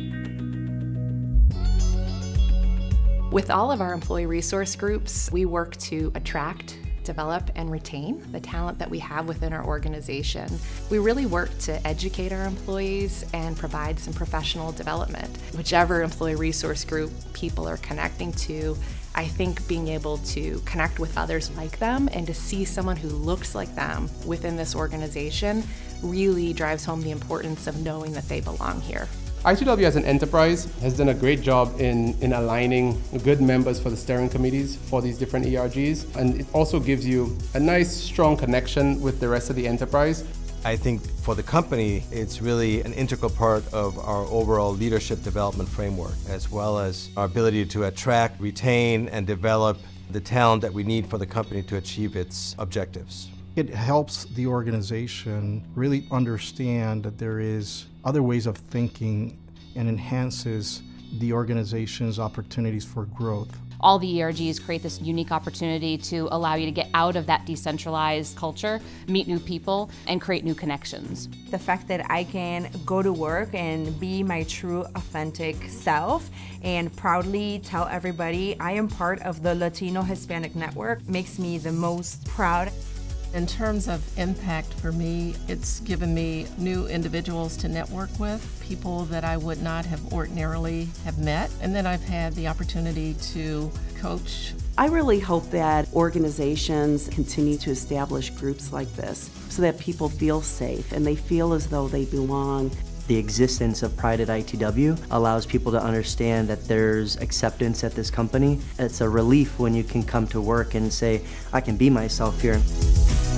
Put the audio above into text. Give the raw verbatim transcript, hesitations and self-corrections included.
With all of our employee resource groups, we work to attract, develop, and retain the talent that we have within our organization. We really work to educate our employees and provide some professional development. Whichever employee resource group people are connecting to, I think being able to connect with others like them and to see someone who looks like them within this organization really drives home the importance of knowing that they belong here. I T W as an enterprise has done a great job in, in aligning good members for the steering committees for these different E R Gs, and it also gives you a nice strong connection with the rest of the enterprise. I think for the company, it's really an integral part of our overall leadership development framework, as well as our ability to attract, retain, and develop the talent that we need for the company to achieve its objectives. It helps the organization really understand that there is other ways of thinking and enhances the organization's opportunities for growth. All the E R Gs create this unique opportunity to allow you to get out of that decentralized culture, meet new people, and create new connections. The fact that I can go to work and be my true authentic self and proudly tell everybody I am part of the Latino Hispanic Network makes me the most proud. In terms of impact for me, it's given me new individuals to network with, people that I would not have ordinarily have met, and then I've had the opportunity to coach. I really hope that organizations continue to establish groups like this so that people feel safe and they feel as though they belong. The existence of Pride at I T W allows people to understand that there's acceptance at this company. It's a relief when you can come to work and say, I can be myself here.